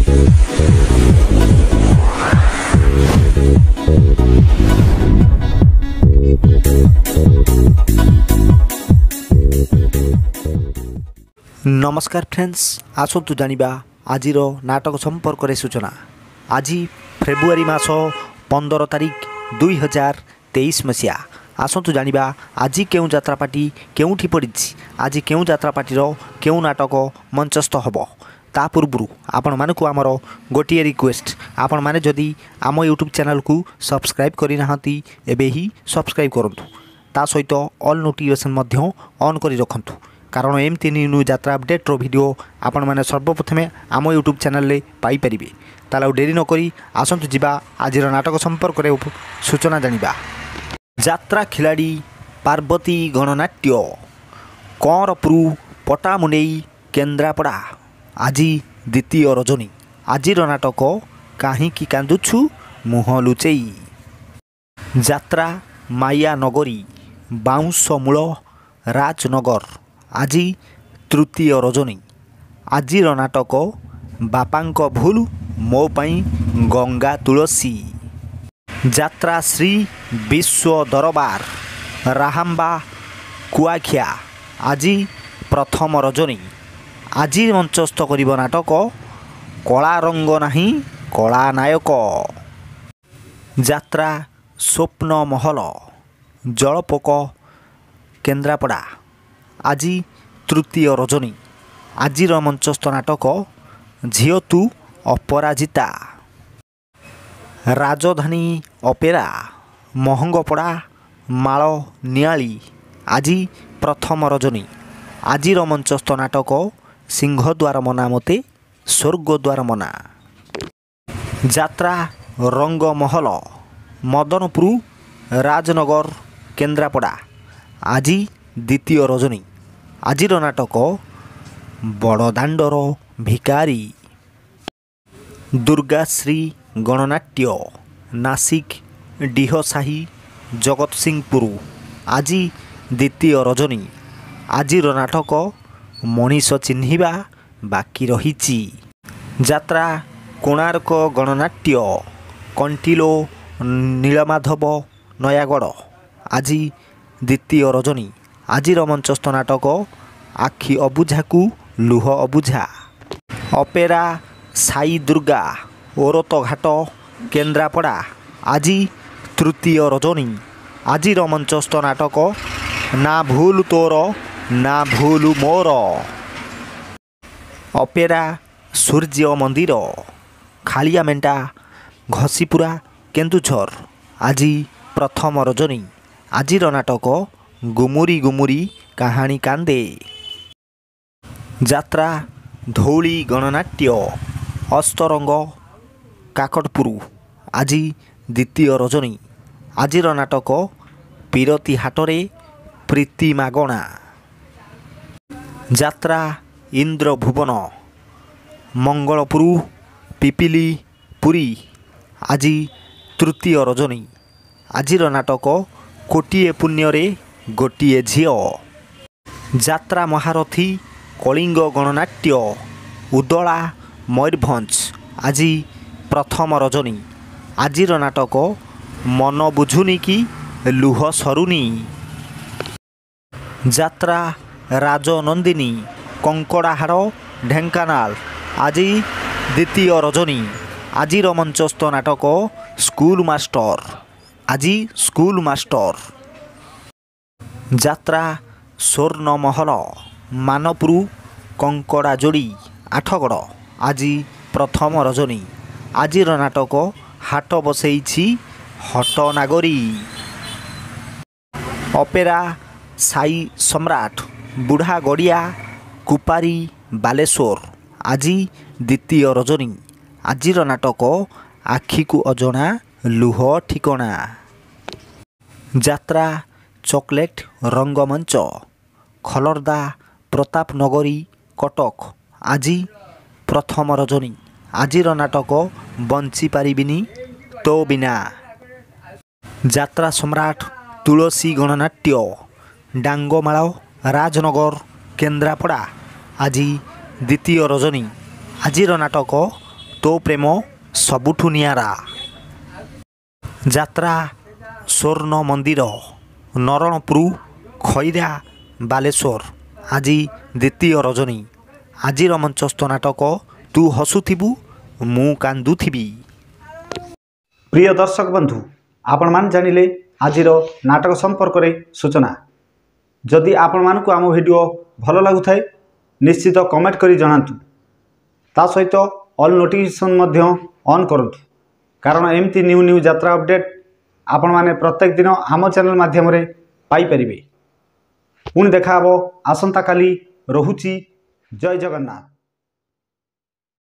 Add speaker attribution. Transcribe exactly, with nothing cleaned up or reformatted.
Speaker 1: नमस्कार फ्रेंड्स, आसतु जानिबा आजिर नाटक संपर्क रे सूचना। आज फेब्रुआरी मास पंदर तारिख दुई हजार तेईस मसीहा। आसतु जानिबा आज केउ यात्रापाटी केउठी पड़ी, आज केउ यात्रापाटीर केउ नाटक मंचस्थ हब। ता पूर्व आपण मानकु आमर गोटे रिक्वेस्ट, आपण माने जदि आम यूट्यूब चैनल को सब्सक्राइब करि नाहंती एबे ही सब्सक्राइब करंतु। ता सहित ऑल नोटिफिकेशन मध्य ऑन करि रखंतु, कारण एमती न्यू यात्रा अपडेट्र वीडियो आपण मैंने सर्वप्रथमे आम यूट्यूब चैनल रे पाई परिबे। ताला डेरी न करी आसंतु जिबा आज नाटक संपर्क रे सूचना जानिबा। यात्रा खिलाड़ी पार्वती गणनाट्य कंरपुरु पटामुंडेई केन्द्रापड़ा आज द्वितीय रजनी। आजिर नाटक काहींकी कांदुछु मुह लुचेई। यात्रा माया नगरी बाउंस मूल राजनगर आज तृतीय रजनी। आजिर नाटक बापांक भूल मो पाई गंगा तुलसी। यात्रा श्री विश्व दरबार राहाम्बा कुआखिया आज प्रथम रजनी। आज मंचस्थ करिब नाटक कला रंग नाही कला नायक। यात्रा स्वप्न महल जलपोक केन्द्रापड़ा आज तृतीय रजनी। आजिर मंचस्थ नाटक झियो तू अपराजिता। राजधानी अपेरा महंगपड़ा माल नियाली आज प्रथम रजनी। आजिर मंचस्थ नाटक सिंहद्वार मना मते स्वर्गद्वार मना। यात्रा रंगमहल मदनपुर राजनगर केन्द्रापड़ा आज द्वितीय रजनी। आजिर नाटक बड़दाण्डर भिकारी। दुर्गाश्री गणनाट्य नासिक डीहसाही जगतसिंहपुर आज द्वितीय रजनी। आजिर नाटक मनीष चिन्हिबा बाकी रहिछि। यात्रा कोणार्क गणनाट्य कंटिलो नीलमाधव नयागढ़ आज द्वितीय रजनी। आजिर मंचस्थ नाटक आखि अबुझाकू लुह अबुझा। अपेरा साई दुर्गा ओरत घाट केन्द्रापड़ा आज तृतीय रजनी। आजिर मंचस्थ नाटक ना भूल तोर ना भूल मोर। अपेरा सूर्य मंदिर खालिया मेंटा घसीपुरा केन्दुझर आज प्रथम रजनी। आजिर नाटक गुमुरी गुमुरी कहानी कांदे। यात्रा धौली गणनाट्य अस्तरंग काकटपुर आज द्वितीय रजनी। आजिर नाटक पीरती हाटरे प्रीति मागणा। यात्रा इंद्रभुवन मंगलपुर पिपिली पुरी आज तृतीय रजनी। आजिर नाटक कोटिए पुण्यरे गोटिए झियो। यात्रा महारथी कलिंग गणनाट्य उदला मयूरभंज आज प्रथम रजनी। आजिर नाटक मन बुझुनी कि लुह सरुनी। यात्रा राजनंदिनी कंकड़ाहाड़ ढेंकानाल आज द्वितीय रजनी। आजिर मंचस्थ नाटक स्कूल मास्टर आज स्कूल मास्टर। यात्रा स्वर्ण महल मानपुर कंकड़ा जोड़ी आठगड़ आज प्रथम रजनी। आजिर नाटक हाट बसैछि हट नागरी। अपेरा साई सम्राट बुढ़ा गड़िया कुपारी बालेश्वर आज द्वितीय रजनी। आजिर नाटक आखि को अजଣା लुह ठिकणा। यात्रा चॉकलेट रंगमंच खलर्दा प्रताप नगरी कटक आज प्रथम रजनी। आजिर नाटक बंची पारिबिनी तो बिना। यात्रा सम्राट तुलसी गणनाट्य डांगमाल राजनगर केन्द्रापड़ा आज द्वितीय रजनी। आजिर नाटक तो प्रेम सबुठु नियारा। ଯାତ୍ରା ସ୍ୱର୍ଣ୍ଣ ମନ୍ଦିର ନରଣପୁର ଖଇରା ବାଲେଶ୍ୱର। ଆଜି ଦ୍ୱିତୀୟ ରଜନୀ। ଆଜିର ମଞ୍ଚସ୍ଥ ନାଟକ ତୁ ହସୁଥିବୁ ମୁଁ କାନ୍ଦୁଥିବି।
Speaker 2: प्रिय दर्शक बंधु आपण मान जानिले आजिर नाटक संपर्क रे सूचना। जदि आपण मान को आम वीडियो भल लगु थाए निश्चित कमेंट करी जणांतु। ता सहित ऑल नोटिफिकेशन मध्य ऑन करंतु कारण एमती न्यू न्यू यात्रा अपडेट आपण माने प्रत्येक दिन आम चैनल माध्यम रे पाई परिबे। पुणी देखा हबो आसंता काली। रहुची जय जगन्नाथ।